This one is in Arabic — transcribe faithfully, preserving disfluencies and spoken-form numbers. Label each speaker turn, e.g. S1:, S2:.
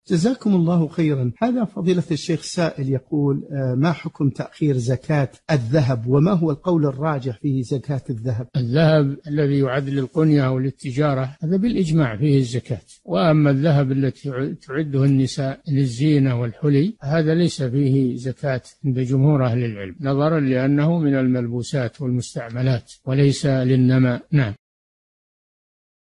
S1: جزاكم الله خيرا. هذا فضيلة الشيخ سائل يقول ما حكم تأخير زكاة الذهب، وما هو القول الراجح في زكاة الذهب؟
S2: الذهب الذي يعد للقنية أو للتجارة هذا بالإجماع فيه الزكاة، وأما الذهب التي تعده النساء للزينة والحلي هذا ليس فيه زكاة عند جمهور أهل العلم، نظرا لأنه من الملبوسات والمستعملات وليس للنماء. نعم.